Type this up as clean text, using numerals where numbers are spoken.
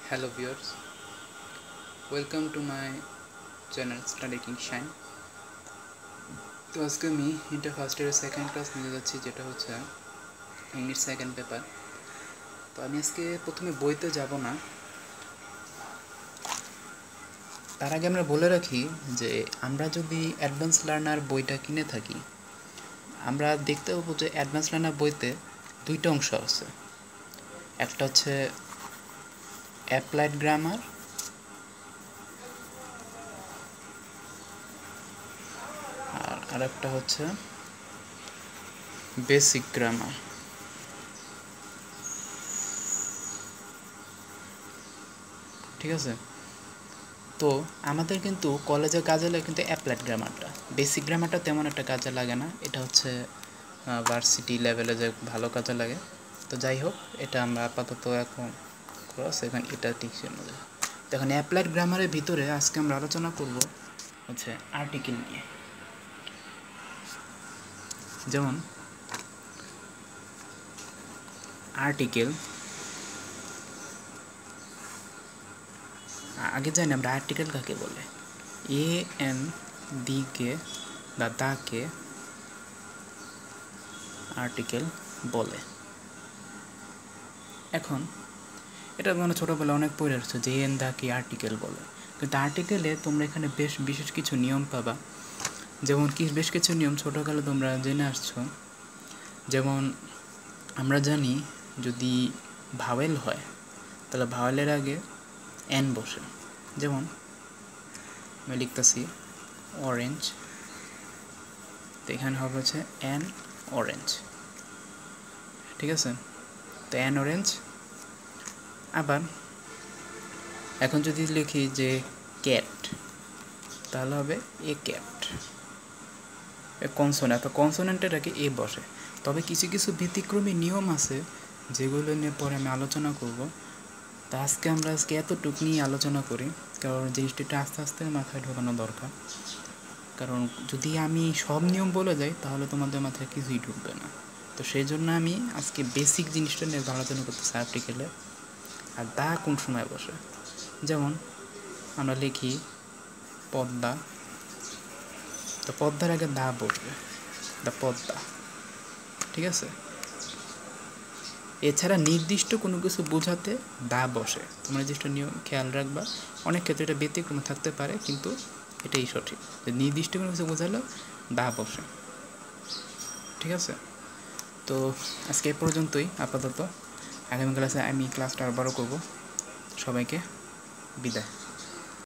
Hello viewers, welcome to my channel Study King Shine। তো আজকে আমি ইন্টার ফার্স্ট ইয়ারের সেকেন্ড ক্লাস নিতে যাচ্ছি, যেটা হচ্ছে ইংলিশ সেকেন্ড পেপার। তো আমি আজকে প্রথমে বইতে যাব না, তার আগে আমরা বলে রাখি যে আমরা যদি অ্যাডভান্স লার্নার বইটা কিনে থাকি, আমরা দেখতে পাবো যে অ্যাডভান্স লার্নার বইতে দুইটা অংশ আছে। একটা হচ্ছে অ্যাপ্লাইড গ্রামার, আর একটা হচ্ছে বেসিক গ্রামার। ঠিক আছে, তো আমাদের কিন্তু কলেজে কাজে লাগে কিন্তু অ্যাপ্লাইড গ্রামারটা, বেসিক গ্রামারটা তেমন একটা কাজে লাগে না। এটা হচ্ছে ভার্সিটি লেভেলে যে ভালো কাজে লাগে। তো যাই হোক, এটা আমরা আপাতত এখন এটা ঠিক ছিল। তো এখন অ্যাপ্লাইড গ্রামারের ভিতরে আজকে আমরা আলোচনা করব হচ্ছে আর্টিকেল নিয়ে। যেমন আর্টিকেল, আগে জানি আমরা আর্টিকেল কাকে বলে। এ এন দিকে বা দাকে আর্টিকেল বলে। এখন এটা মানে ছোটোবেলা অনেক পড়ে আসছে যে এন দাকে আর্টিকেল বলে, কিন্তু আর্টিকেলে তোমরা এখানে বিশেষ কিছু নিয়ম পাবা। যেমন বেশ কিছু নিয়ম ছোটোকালে তোমরা জেনে আসছো। যেমন আমরা জানি যদি ভাওয়েল হয় তাহলে ভাওয়েলের আগে এন বসে। যেমন আমি লিখতেছি অরেঞ্জ, তো এখানে হবে হচ্ছে এন অরেঞ্জ। ঠিক আছে, তো এন অরেঞ্জ। আবার এখন যদি লিখি যে ক্যাট, তাহলে হবে এ ক্যাট। কনসোনেন্ট, তো কনসোনেন্টের আগে এ বসে। তবে কিছু কিছু ব্যতিক্রমী নিয়ম আছে যেগুলো নিয়ে পরে আমি আলোচনা করব। তো আজকে এতটুকু নিয়ে আলোচনা করি, কারণ জিনিসটা আস্তে আস্তে মাথায় ঢোকানো দরকার। কারণ যদি আমি সব নিয়ম বলে যাই তাহলে তোমাদের মাথায় কিছুই ঢুকবে না। তো সেই জন্য আমি আজকে বেসিক জিনিসটা নিয়ে আলোচনা করতেছি আর্টিকেলে। আর দা কোন সময় বসে, যেমন আমরা লিখি পদ্মা, তো পদ্মার আগে দা বসবে, দা পদ্মা। ঠিক আছে, এছাড়া নির্দিষ্ট কোনো কিছু বোঝাতে দা বসে। তোমরা নির্দিষ্ট নিয়ম খেয়াল রাখবা। অনেক ক্ষেত্রে এটা ব্যতিক্রম থাকতে পারে, কিন্তু এটাই সঠিক যে নির্দিষ্ট কোনো কিছু বোঝালেও দা বসে। ঠিক আছে, তো আজকে এ পর্যন্তই আপাতত। আগামী ক্লাসে আমি ক্লাসটা আরও বড় করব। সবাইকে বিদায়।